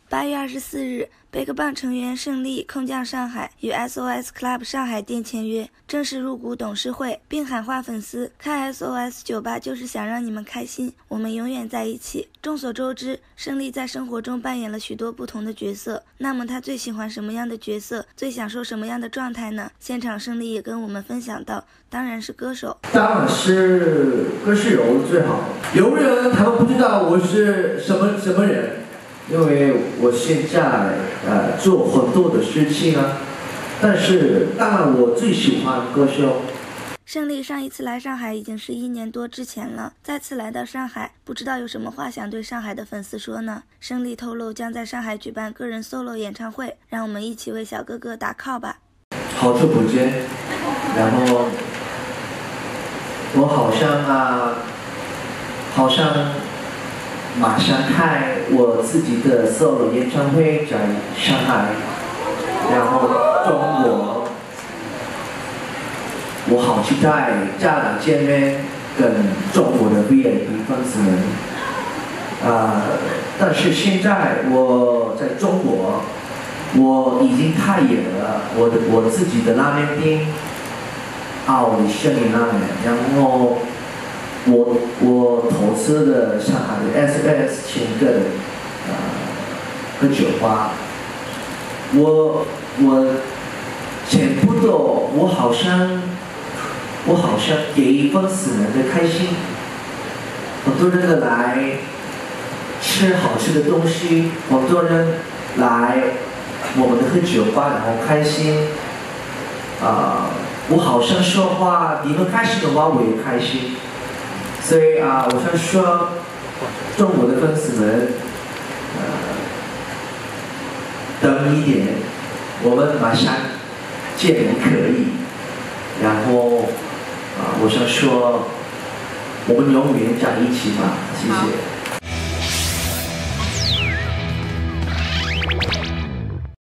8月24日，贝克棒成员胜利空降上海，与 SOS Club 上海店签约，正式入股董事会，并喊话粉丝：开 SOS 酒吧就是想让你们开心，我们永远在一起。众所周知，胜利在生活中扮演了许多不同的角色，那么他最喜欢什么样的角色，最享受什么样的状态呢？现场胜利也跟我们分享到，当然是歌手， 当然是歌手最好。有人他们不知道我是什么人，因为我现在做很多的事情啊，但是当然我最喜欢歌手。 胜利上一次来上海已经是1年多之前了，再次来到上海，不知道有什么话想对上海的粉丝说呢？胜利透露将在上海举办个人 solo 演唱会，让我们一起为小哥哥打 call 吧。 好久不见，然后我好像马上开我自己的 solo 演唱会在上海，然后中国。我好期待家长见面，跟中国的 VIP 粉丝们。但是现在我在中国，我已经开业了我自己的拉面店，奥利胜利拉面。然后我投资了上海的 SS 前个酒吧。我钱不多，我好像给粉丝们的开心，很多人来吃好吃的东西，很多人来我们的酒吧然后开心。我好像说话，你们开心的话我也开心，所以我想说中国的粉丝们，等一点，我们马上见面可以，然后我想说，我们永远在一起吧，谢谢。